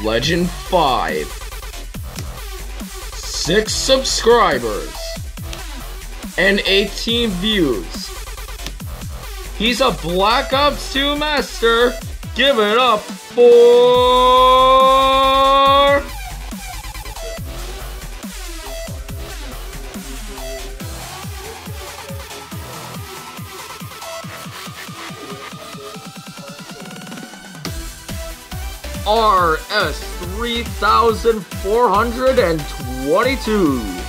Legend 5. 6 subscribers. And 18 views. He's a Black Ops 2 master. Give it up for... RS 3422.